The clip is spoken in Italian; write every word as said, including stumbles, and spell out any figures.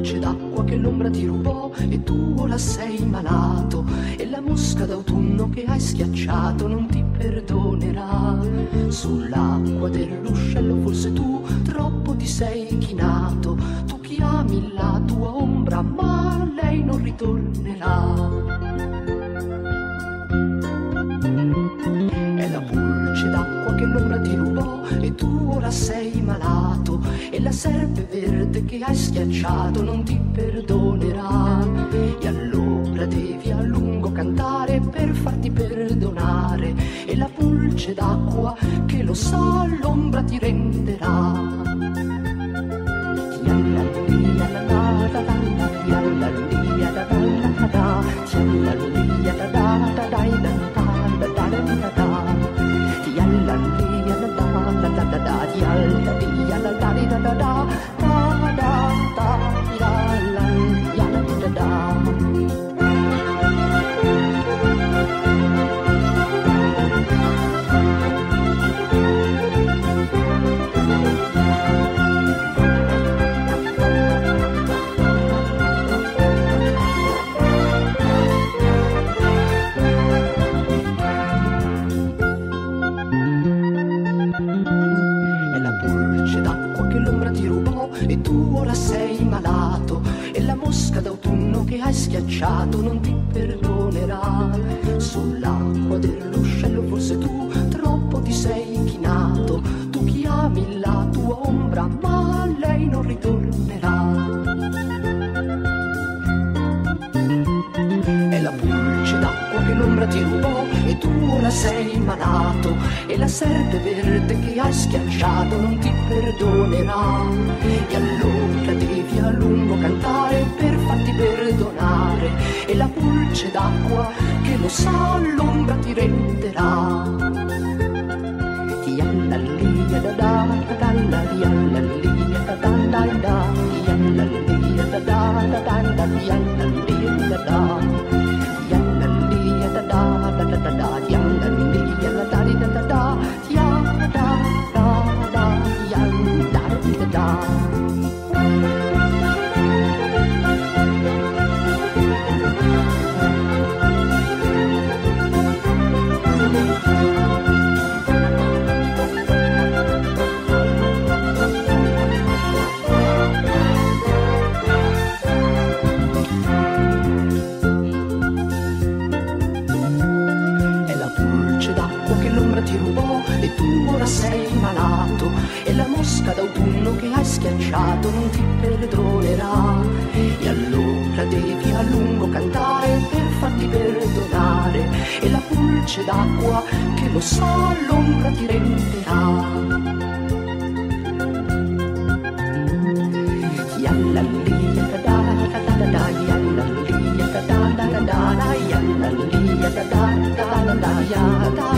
pulce d'acqua che l'ombra ti rubò e tu ora sei malato, e la mosca d'autunno che hai schiacciato non ti perdonerà. Sull'acqua dell'uscello forse tu troppo ti sei chinato, tu chiami la tua ombra ma lei non ritornerà. È la pulce d'acqua che l'ombra ti rubò e tu ora sei malato, e la serpe verde che hai schiacciato non ti perdonerà. E allora devi a lungo cantare per farti perdonare, e la pulce d'acqua che lo sa l'ombra ti renderà. E tu ora sei malato, e la mosca d'autunno che hai schiacciato non ti perdonerà. Sull'acqua dell'uscello forse tu troppo ti sei chinato, tu chiami la tua ombra ma lei non ritornerà. È la pulce d'acqua che l'ombra ti rubò e tu ora sei malato, e la serpe verde che hai schiacciato non ti perdonerà. E allora devi a lungo cantare per farti perdonare, e la pulce d'acqua che lo sa l'ombra ti renderà. Yalla da da da da yalla da da da da yalla da da da da da yalla da da yalla da da da da da yalla da da da da da yalla da da da yalla da da da. Ti rubò e tu ora sei malato, e la mosca d'autunno che hai schiacciato non ti perdonerà. E allora devi a lungo cantare per farti perdonare, e la pulce d'acqua che lo sa l'ombra ti renderà. Yalla da da da da da yalla da da da da da yalla da da da da da